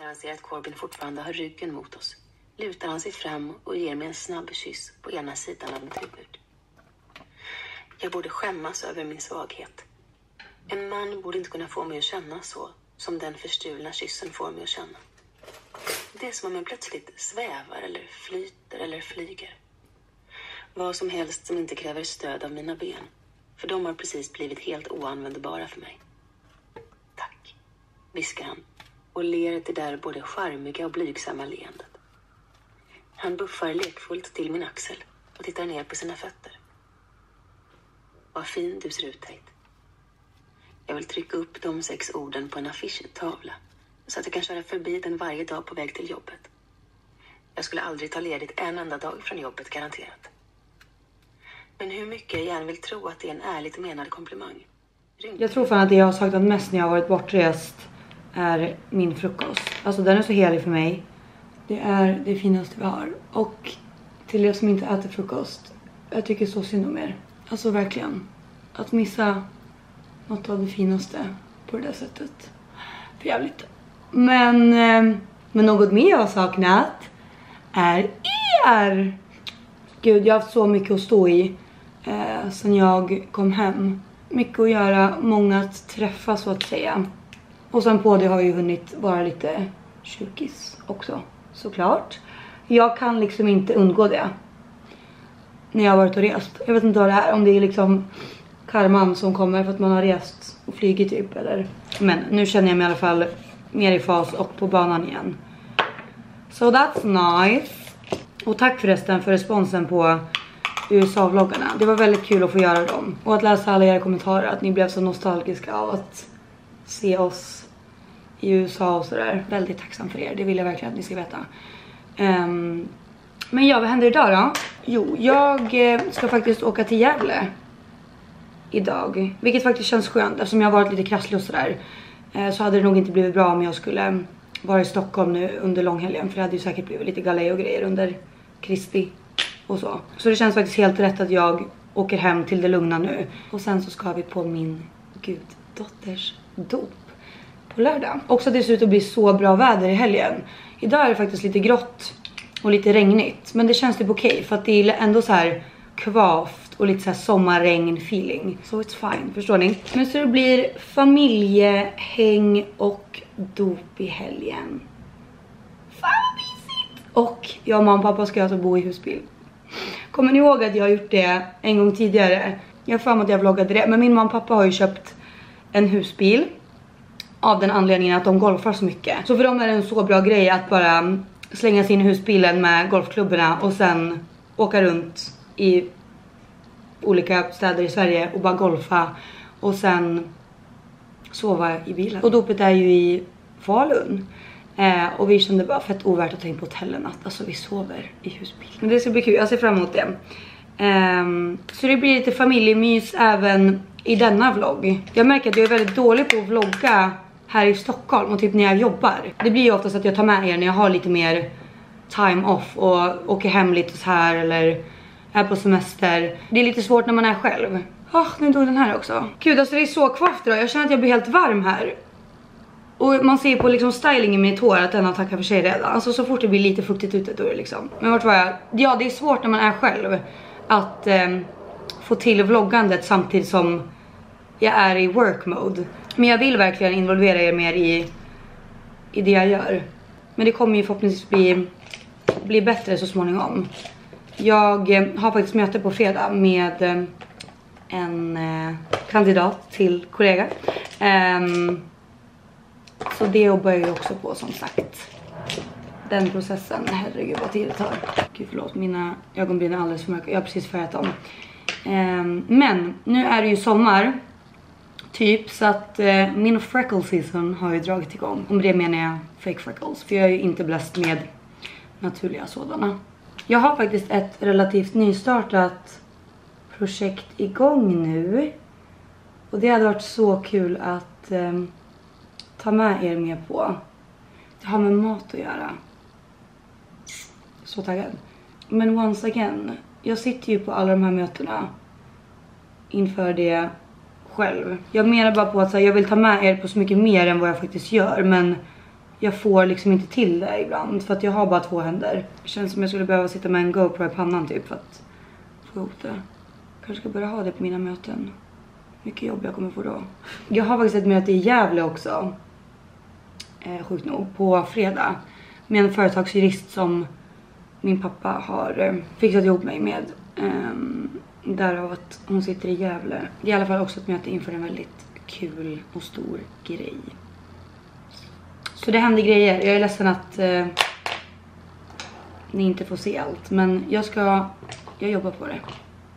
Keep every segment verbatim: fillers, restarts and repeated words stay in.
han ser att Corbin fortfarande har ryggen mot oss lutar han sig fram och ger mig en snabb kyss på ena sidan av mitt huvud. Jag borde skämmas över min svaghet. En man borde inte kunna få mig att känna så som den förstulna kyssen får mig att känna. Det är som om jag plötsligt svävar eller flyter eller flyger. Vad som helst som inte kräver stöd av mina ben. För de har precis blivit helt oanvändbara för mig. Tack, viskar han och ler det där både charmiga och blygsamma leendet. Han buffar lekfullt till min axel och tittar ner på sina fötter. Vad fin du ser ut, Tate. Jag vill trycka upp de sex orden på en affischtavla så att jag kan köra förbi den varje dag på väg till jobbet. Jag skulle aldrig ta ledigt en enda dag från jobbet, garanterat. Men hur mycket jag än vill tro att det är en ärligt menad komplimang. Jag tror fan att det jag har saknat mest när jag har varit bortrest är min frukost. Alltså den är så helig för mig. Det är det finaste vi har. Och till er som inte äter frukost, jag tycker så synd om er. Alltså verkligen. Att missa något av det finaste på det där sättet. För jävligt. Men, men något mer jag har saknat är er. Gud, jag har haft så mycket att stå i eh, sen jag kom hem. Mycket att göra, många att träffa så att säga. Och sen på det har jag ju hunnit vara lite tjukis också, såklart. Jag kan liksom inte undgå det när jag har varit och rest. Jag vet inte vad det är, om det är liksom karman som kommer för att man har rest och flygit typ eller. Men nu känner jag mig i alla fall mer i fas och på banan igen. So that's nice. Och tack förresten för responsen på U S A-vloggarna. Det var väldigt kul att få göra dem. Och att läsa alla era kommentarer. Att ni blev så nostalgiska av att se oss i U S A och sådär. Väldigt tacksam för er. Det vill jag verkligen att ni ska veta. Um, men ja, vad händer idag då? Jo, jag ska faktiskt åka till Gävle idag. Vilket faktiskt känns skönt. Eftersom jag har varit lite krasslig och sådär. Uh, så hade det nog inte blivit bra om jag skulle vara i Stockholm nu under långhelgen. För det hade ju säkert blivit lite galej och grejer under Kristi och så. Så det känns faktiskt helt rätt att jag åker hem till det lugna nu. Och sen så ska vi på min guddotters dop på lördag. Också det ser ut att bli så bra väder i helgen. Idag är det faktiskt lite grått och lite regnigt. Men det känns typ okej okay, för att det är ändå så här kvavt och lite så här sommarregn feeling. So it's fine, förstår ni? Men så det blir familjehäng och dop i helgen. Fan vad mysigt! Och jag och mamma och pappa ska alltså bo i husbil. Kommer ni ihåg att jag har gjort det en gång tidigare? Jag har fan att jag vloggade det. Men min mamma och pappa har ju köpt en husbil. Av den anledningen att de golfar så mycket. Så för dem är det en så bra grej att bara slänga sig in i husbilen med golfklubborna. Och sen åka runt i olika städer i Sverige och bara golfa. Och sen sova i bilen. Och dopet är ju i Falun. Eh, och vi kände bara fett ovärt att ta in på hotellen att alltså vi sover i husbil. Men det ska bli kul, jag ser fram emot det. Eh, så det blir lite familjemys även i denna vlogg. Jag märker att jag är väldigt dålig på att vlogga här i Stockholm och typ när jag jobbar. Det blir ju oftast att jag tar med er när jag har lite mer time off och åker hem lite så här eller är på semester. Det är lite svårt när man är själv. Åh, oh, nu tog den här också. Gud, alltså det är så kvavt idag. Jag känner att jag blir helt varm här. Och man ser på liksom styling i mitt hår att den har tackat för sig redan. Alltså så fort det blir lite fuktigt ute då är det liksom. Men vart var jag? Ja, det är svårt när man är själv att eh, få till vloggandet samtidigt som jag är i work mode. Men jag vill verkligen involvera er mer i, i det jag gör. Men det kommer ju förhoppningsvis bli, bli bättre så småningom. Jag eh, har faktiskt möte på fredag med eh, en eh, kandidat till kollega. Um, Så det jobbar jag ju också på som sagt. Den processen, herregud vad tid det tar. Gud förlåt, mina ögonbryn är alldeles för mörka. Jag har precis färgat dem. Um, men nu är det ju sommar. Typ så att uh, min freckle season har ju dragit igång. Om det menar jag fake freckles. För jag är ju inte bläst med naturliga sådana. Jag har faktiskt ett relativt nystartat projekt igång nu. Och det hade varit så kul att um, ta med er med på. Det har med mat att göra. Så taggad. Men once again, jag sitter ju på alla de här mötena inför det själv. Jag menar bara på att så här, jag vill ta med er på så mycket mer än vad jag faktiskt gör. Men jag får liksom inte till det ibland. För att jag har bara två händer. Det känns som jag skulle behöva sitta med en GoPro i pannan typ för att få ihop det. Kanske ska börja ha det på mina möten. Mycket jobb jag kommer få då. Jag har faktiskt ett möte i Gävle också. Eh, sjukt nog. På fredag. Med en företagsjurist som min pappa har eh, fixat ihop mig med. Um, därav att hon sitter i Gävle. Det är i alla fall också ett möte inför en väldigt kul och stor grej. Så det händer grejer. Jag är ledsen att uh, ni inte får se allt. Men jag ska, jag jobbar på det.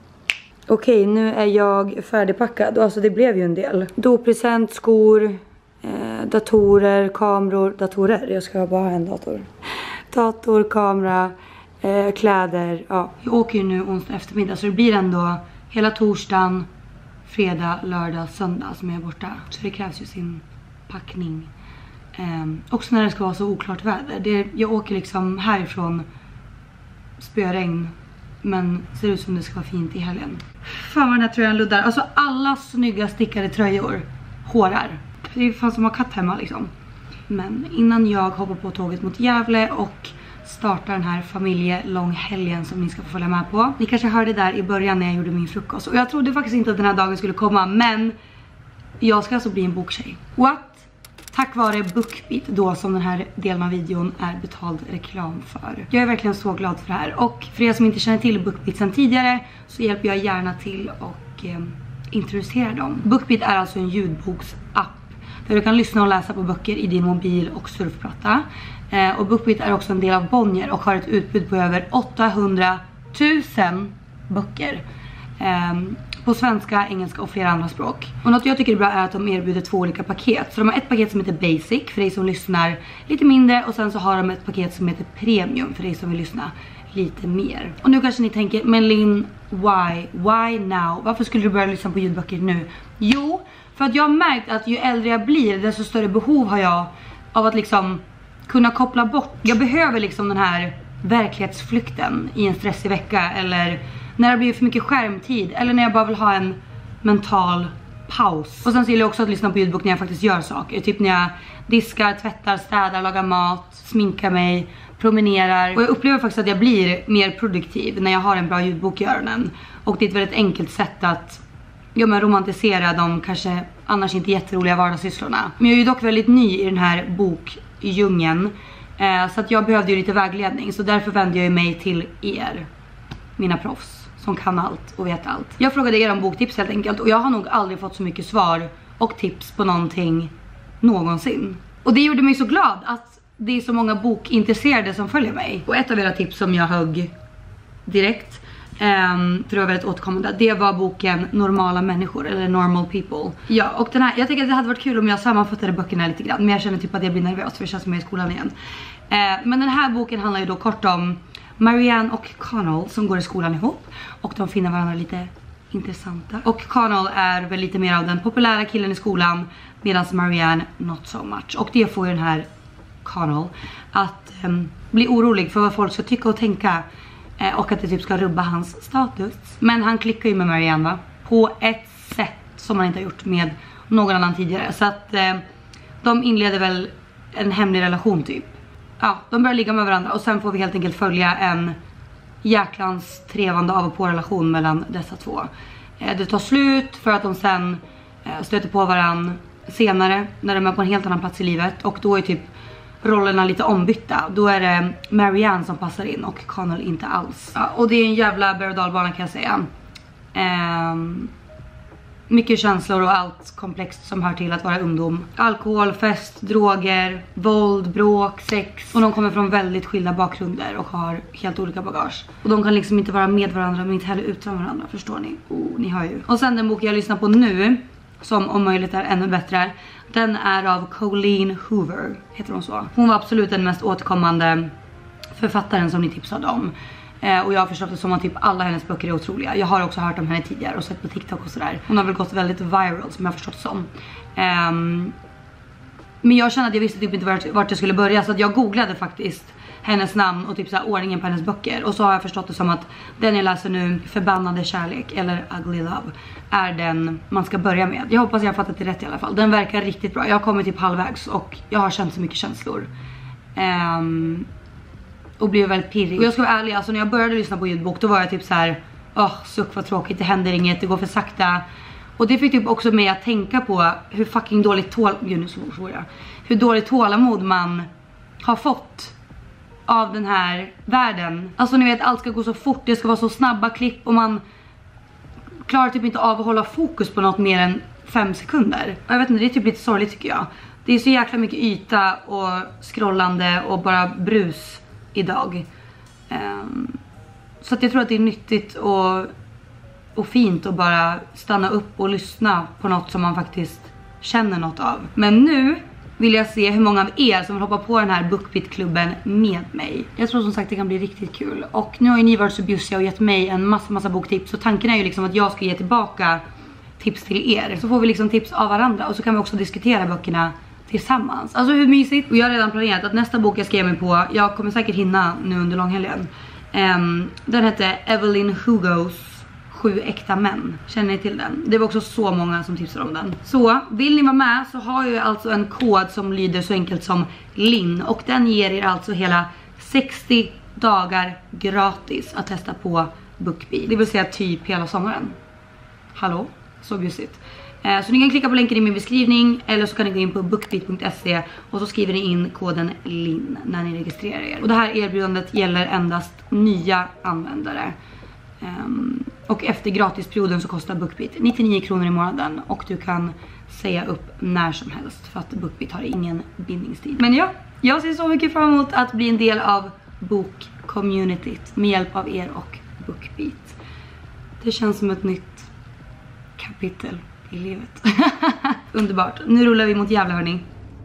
Okej, nu är jag färdigpackad. Alltså det blev ju en del. Doppresent, skor, eh, datorer, kameror. Datorer, jag ska bara ha en dator. Dator, kamera, eh, kläder. Ja. Jag åker ju nu onsdag eftermiddag. Så det blir ändå hela torsdagen, fredag, lördag, söndag som jag är borta. Så det krävs ju sin packning. Eh, också när det ska vara så oklart väder. Det, jag åker liksom härifrån spöregn. Men ser ut som det ska vara fint i helgen. Fan vad den här tröjan luddar. Alltså alla snygga stickade tröjor. Hårar. Det är fan som att ha katt hemma liksom. Men innan jag hoppar på tåget mot Gävle och startar den här familjelånghelgen som ni ska få följa med på. Ni kanske hörde där i början när jag gjorde min frukost. Och jag trodde faktiskt inte att den här dagen skulle komma. Men jag ska alltså bli en boktjej. What? Tack vare BookBeat då som den här delen av videon är betald reklam för. Jag är verkligen så glad för det här. Och för er som inte känner till BookBeat sedan tidigare så hjälper jag gärna till och eh, introducera dem. BookBeat är alltså en ljudboksapp där du kan lyssna och läsa på böcker i din mobil och surfplatta. Eh, och BookBeat är också en del av Bonnier och har ett utbud på över åttahundratusen böcker. Eh, på svenska, engelska och flera andra språk. Och något jag tycker är bra är att de erbjuder två olika paket. Så de har ett paket som heter Basic för dig som lyssnar lite mindre. Och sen så har de ett paket som heter Premium för dig som vill lyssna lite mer. Och nu kanske ni tänker, men Linn, why? Why now? Varför skulle du börja lyssna på ljudböcker nu? Jo, för att jag har märkt att ju äldre jag blir desto större behov har jag av att liksom kunna koppla bort. Jag behöver liksom den här verklighetsflykten i en stressig vecka eller när det blir för mycket skärmtid eller när jag bara vill ha en mental paus. Och sen så gillar jag också att lyssna på ljudbok när jag faktiskt gör saker. Typ när jag diskar, tvättar, städar, lagar mat, sminkar mig, promenerar. Och jag upplever faktiskt att jag blir mer produktiv när jag har en bra ljudbok i öronen. Och det är ett väldigt enkelt sätt att ja, men romantisera de kanske annars inte jätteroliga vardagssysslorna. Men jag är ju dock väldigt ny i den här bokdjungeln. Eh, så att jag behövde ju lite vägledning. Så därför vände jag mig till er, mina proffs som kan allt och vet allt. Jag frågade er om boktips helt enkelt. Och jag har nog aldrig fått så mycket svar och tips på någonting någonsin. Och det gjorde mig så glad att det är så många bokintresserade som följer mig. Och ett av era tips som jag högg direkt, um, för det var väldigt återkommande, det var boken Normala människor eller Normal People. Ja, och den här, jag tycker att det hade varit kul om jag sammanfattade böckerna lite grann. Men jag känner typ att jag blir nervös för det känns som jag är i skolan igen. uh, Men den här boken handlar ju då kort om Marianne och Connell som går i skolan ihop. Och de finner varandra lite intressanta. Och Connell är väl lite mer av den populära killen i skolan, medan Marianne not so much. Och det får ju den här Connell att um, bli orolig för vad folk ska tycka och tänka. eh, Och att det typ ska rubba hans status. Men han klickar ju med Marianne, va? På ett sätt som han inte har gjort med någon annan tidigare. Så att eh, de inleder väl en hemlig relation typ. Ja, de börjar ligga med varandra och sen får vi helt enkelt följa en jäklans trevande av och på relation mellan dessa två. Eh, det tar slut för att de sen eh, stöter på varandra senare när de är på en helt annan plats i livet. Och då är typ rollerna lite ombytta. Då är det Marianne som passar in och Connell inte alls. Ja, och det är en jävla berg- och dalbana kan jag säga. Eh, mycket känslor och allt komplext som hör till att vara ungdom. Alkohol, fest, droger, våld, bråk, sex. Och de kommer från väldigt skilda bakgrunder och har helt olika bagage. Och de kan liksom inte vara med varandra men inte heller utan varandra, förstår ni? Oh, ni hör ju. Och sen den bok jag lyssnar på nu, som om möjligt är ännu bättre, den är av Colleen Hoover, heter hon så. Hon var absolut den mest återkommande författaren som ni tipsade om. Eh, och jag har förstått det som att typ alla hennes böcker är otroliga. Jag har också hört om henne tidigare och sett på TikTok och sådär. Hon har väl gått väldigt viral som jag har förstått som. Eh, Men jag kände att jag visste typ inte vart, vart jag skulle börja. Så att jag googlade faktiskt hennes namn och typ så här ordningen på hennes böcker. Och så har jag förstått det som att den jag läser nu, Förbannade kärlek eller Ugly Love, är den man ska börja med. Jag hoppas jag har fattat det rätt i alla fall. Den verkar riktigt bra. Jag har kommit typ halvvägs och jag har känt så mycket känslor. Um, och blev väldigt pirrig. Och jag ska vara ärlig, alltså när jag började lyssna på ljudbok då var jag typ så här: åh, oh, suck vad tråkigt, det händer inget, det går för sakta. Och det fick typ också mig att tänka på hur fucking dåligt tål... Gud, nu så svår jag. Hur dåligt tålamod man har fått av den här världen. Alltså ni vet, allt ska gå så fort, det ska vara så snabba klipp och man klarar typ inte av att hålla fokus på något mer än fem sekunder. Och jag vet inte, det är typ lite sorgligt tycker jag. Det är så jäkla mycket yta och scrollande och bara brus idag. Um, så att jag tror att det är nyttigt och, och fint att bara stanna upp och lyssna på något som man faktiskt känner något av. Men nu vill jag se hur många av er som vill hoppa på den här BookBeat-klubben med mig. Jag tror som sagt det kan bli riktigt kul. Och nu har ju ni varit så bjussiga och gett mig en massa massa boktips. Så tanken är ju liksom att jag ska ge tillbaka tips till er. Så får vi liksom tips av varandra och så kan vi också diskutera böckerna tillsammans. Alltså hur mysigt. Och jag har redan planerat att nästa bok jag ska ge mig på, jag kommer säkert hinna nu under långhelgen. Um, den heter Evelyn Hugos Sju äkta män. Känner ni till den? Det var också så många som tipsade om den. Så vill ni vara med så har jag alltså en kod som lyder så enkelt som Linn. Och den ger er alltså hela sextio dagar gratis att testa på BookBeat. Det vill säga typ hela sommaren. Hallå? Så bjussigt. Så ni kan klicka på länken i min beskrivning eller så kan ni gå in på bookbeat punkt se och så skriver ni in koden Linn när ni registrerar er. Och det här erbjudandet gäller endast nya användare. Um, och efter gratisperioden så kostar BookBeat nittionio kronor i månaden och du kan säga upp när som helst för att BookBeat har ingen bindningstid. Men ja, jag ser så mycket fram emot att bli en del av bokcommunityt med hjälp av er och BookBeat. Det känns som ett nytt kapitel i livet. Underbart. Nu rullar vi mot jävla hörni.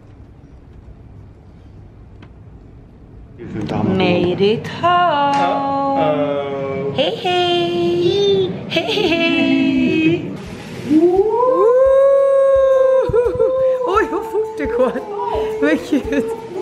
Made it home. Uh, hej hej. Hej hej. Oj, vad fort det går. Men gud.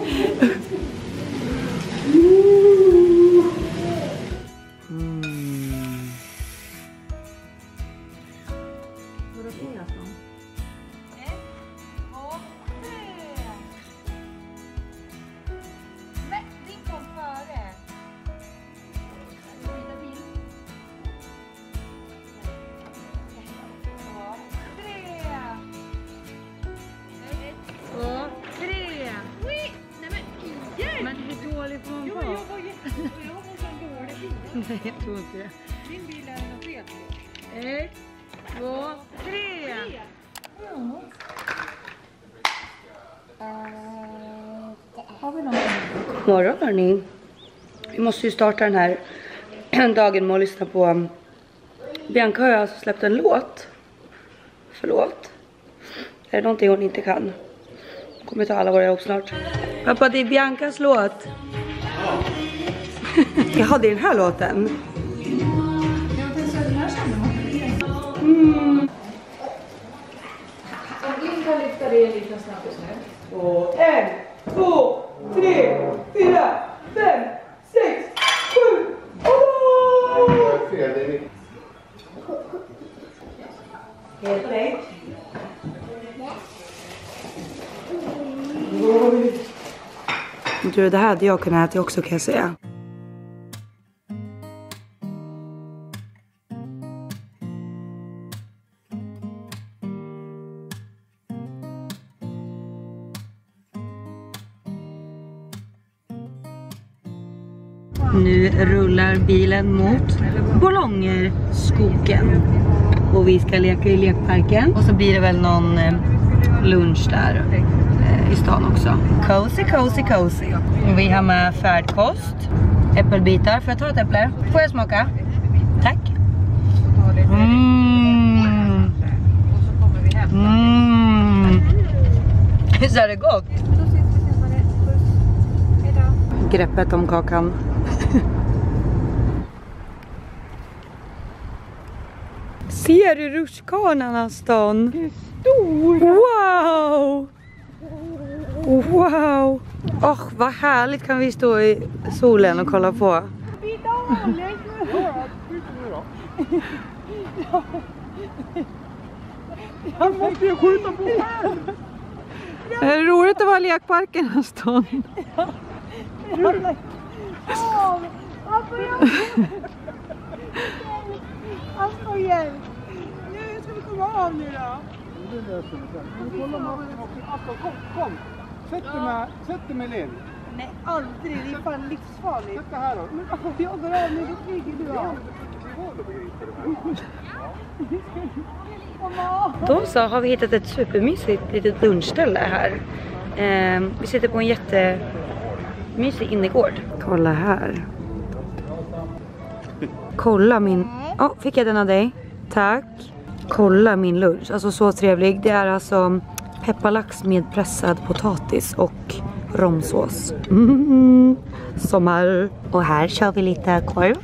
Nej, jag tror inte det. Min bil är en fel. Ett, två, tre. Har vi någon? God morgon hörni. Vi måste ju starta den här dagen med att lyssna på Bianca har alltså släppt en låt. Förlåt. Är det någonting hon inte kan? Jag kommer ta alla våra jobb snart. Pappa, det är Biancas låt. Jaha, det är den här låten. Mm. Om Linn kan lyfta det lite snabbt just nu. Och en, två, tre, fyra, fem, sex, sju, åtta! Helt rätt. Du, det här hade jag kunnat äta också kan jag säga. Nu rullar bilen mot Bolongerskogen. Och vi ska leka i lekparken. Och så blir det väl någon eh, lunch där eh, i stan också. Cozy, cozy, cozy. Och vi har med färdkost. Äppelbitar. Får jag ta ett äpple? Får jag smaka? Tack. Mm. Mm. Så är det gott. Greppet om kakan. Ser du rutschkanan, Aston? Det är stor! Wow! Wow! Åh, vad härligt kan vi stå i solen och kolla på. Han måste ju skjuta på själv! Är det roligt att vara i lekparken en stund? Ja. Alltså jag... Alltså hjälp! Nu ska vi komma av nu då. Det löser vi sen. Kolla Martin och Aston, kom, kom! Sätt dig med, sätt dig med Linn. Nej, aldrig. Det är fan livsfarligt. Sätt dig här då. Men om jag går av nu, då flyger du av. Då så har vi hittat ett supermysigt litet lunchställe här. Eh, vi sitter på en jättemysig innergård. Kolla här. Kolla min... Åh, oh, fick jag den av dig? Tack. Kolla min lunch. Alltså så trevlig. Det är alltså pepparlax med pressad potatis och romsås. Mm, sommar. Och här kör vi lite korv.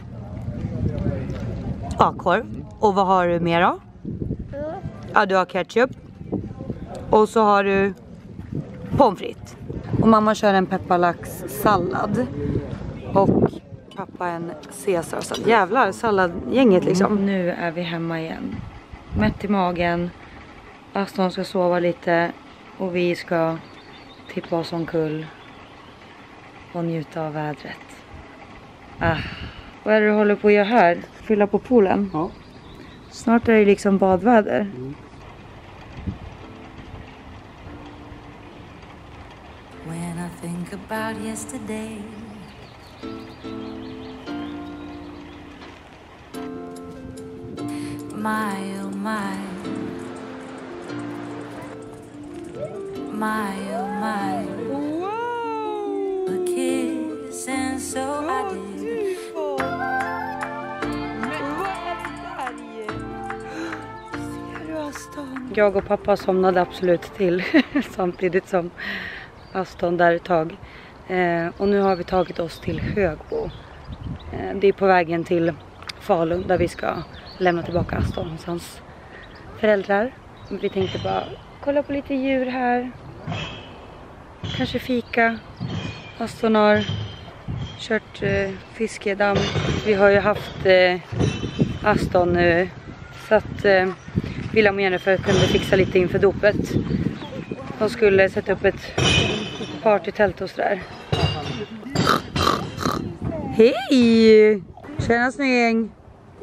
Ja, korv. Och vad har du mer då? Ja, du har ketchup. Och så har du pommes frites. Och mamma kör en pepparlax-sallad. Och pappa en caesarsallad. Jävlar, salladgänget liksom. Mm, nu är vi hemma igen. Mätt i magen. Aston ska sova lite. Och vi ska tippa oss omkull. Och njuta av vädret. Ah. Vad är det du håller på att göra här? Fylla på poolen? Ja. Snart är det liksom badväder. Mm. When I think about yesterday, my oh my, my oh my, a kiss and so I did. Jag och pappa somnade absolut till samtidigt som Aston där ett tag. Eh, och nu har vi tagit oss till Högbo. Eh, det är på vägen till Falun där vi ska lämna tillbaka Aston hos hans föräldrar. Vi tänkte bara kolla på lite djur här. Kanske fika. Aston har kört eh, fiskedamm. Vi har ju haft eh, Aston nu. Så att eh, William och Jennifer kunde fixa lite inför dopet. De skulle sätta upp ett partytält och sådär. Hej! Tjena snygg!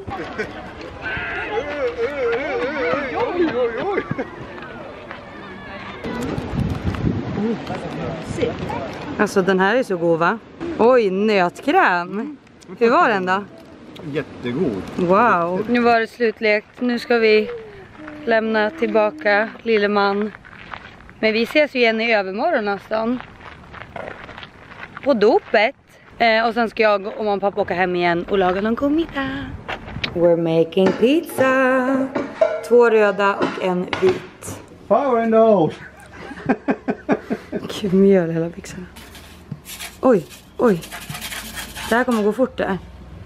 Alltså den här är så god, va? Oj, nötkräm! Hur var den då? Jättegod. Wow! Nu var det slutlekt. Nu ska vi lämna tillbaka lille man. Men vi ses ju igen i övermorgon nästan. På dopet. Eh, och sen ska jag och mamma och pappa åka hem igen och laga någon god middag. We're making pizza. Två röda och en vit. Power in the house. Gud, mjöl hela byxorna. Oj, oj. Det här kommer gå fort där.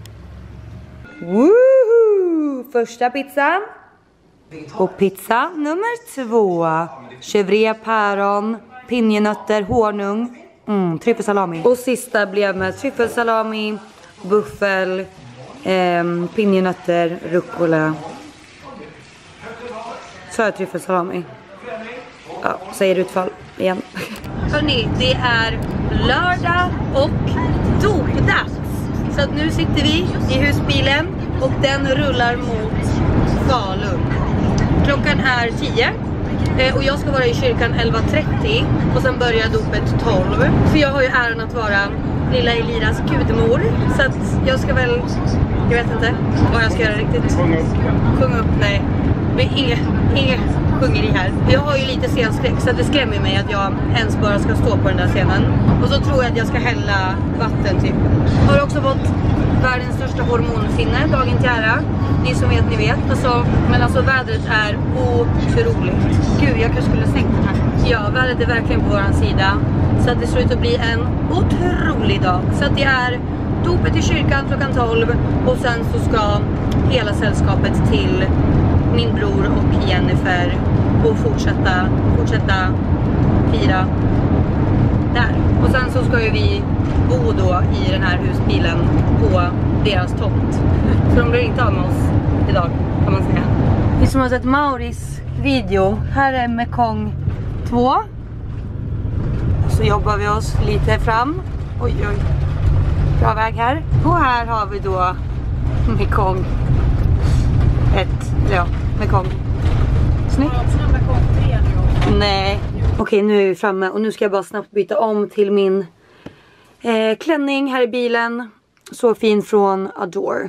Woohoo! Första pizzan. Och pizza nummer två. Chèvre, päron, pinjenötter, honung, mm, tryffelsalami. Och sista blev med tryffelsalami, buffel, eh, pinjenötter, rucola. Så är tryffelsalami. Ja, säger utfall igen. Hörrni, det är lördag och dopdags. Så att nu sitter vi i husbilen och den rullar mot Falun. Klockan är tio eh, och jag ska vara i kyrkan elva trettio och sen börjar dopet tolv. För jag har ju äran att vara lilla Eliras gudmor. Så att jag ska väl, jag vet inte vad jag ska göra riktigt. Sjunga upp. Sjunga upp, nej. Det är inget, inget sjungeri här. Jag har ju lite scenskräck så det skrämmer mig att jag ens bara ska stå på den där scenen. Och så tror jag att jag ska hälla vatten typ. Jag har också fått världens största hormonfinne dagen till ära. Ni som vet, ni vet. Alltså, men alltså vädret är otroligt. Gud, jag kanske skulle stängt den här. Ja, vädret är verkligen på våran sida. Så att det ser ut att bli en otrolig dag. Så att det är dopet i kyrkan klockan tolv. Och sen så ska hela sällskapet till min bror och Jennifer och fortsätta, fortsätta fira där. Och sen så ska ju vi bo då i den här husbilen på deras tomt. Så de blir inte av med oss idag, kan man säga. Vi som har sett Mauris video. Här är Mekong två. Så jobbar vi oss lite fram. Oj, oj. Bra väg här. Och här har vi då Mekong ett. Ja, Mekong. Snyggt. Nej. Okej, nu är vi framme och nu ska jag bara snabbt byta om till min eh, klänning här i bilen. Så fin från Adore.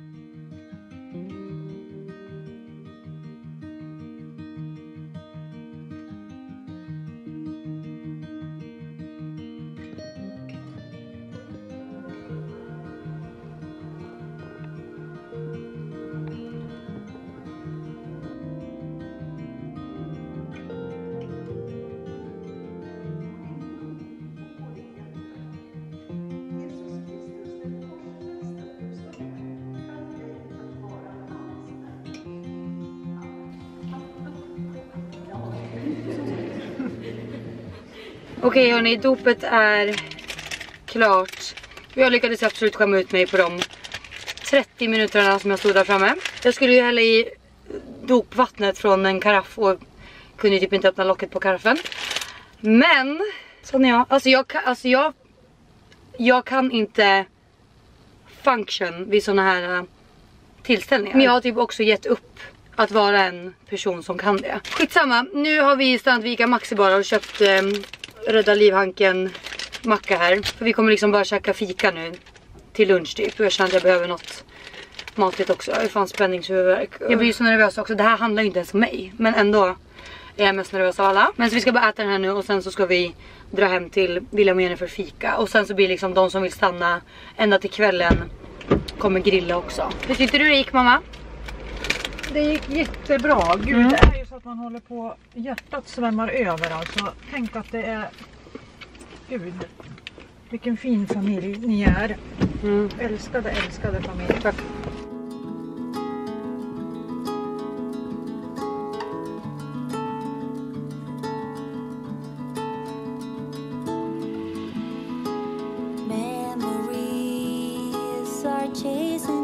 Okej hörni, dopet är klart. Jag lyckades absolut skämma ut mig på de trettio minuterna som jag stod där framme. Jag skulle ju hälla i dopvattnet från en karaff och kunde ju typ inte öppna locket på karaffen. Men, sån är jag. Alltså jag, alltså jag, jag kan inte function vid såna här tillställningar. Men jag har typ också gett upp att vara en person som kan det. Skitsamma, nu har vi stannat vid Ica Maxi bara och köpt eh, Rädda Livhanken macka här. För vi kommer liksom bara käka fika nu till lunch typ. Och jag känner att jag behöver något matligt också. Jag är fan spänningshuvudvärk. Jag blir ju så nervös också. Det här handlar ju inte ens om mig. Men ändå är jag mest nervös av alla. Men så vi ska bara äta den här nu och sen så ska vi dra hem till William och Jenny för fika. Och sen så blir liksom de som vill stanna ända till kvällen kommer grilla också. Hur tyckte du det gick, mamma? Det gick jättebra. Gud, mm. Det är ju så att man håller på, hjärtat svämmar över alltså. Tänk att det är, gud, vilken fin familj ni är. Mm. Älskade, älskade familj. Tack. Memories are chasing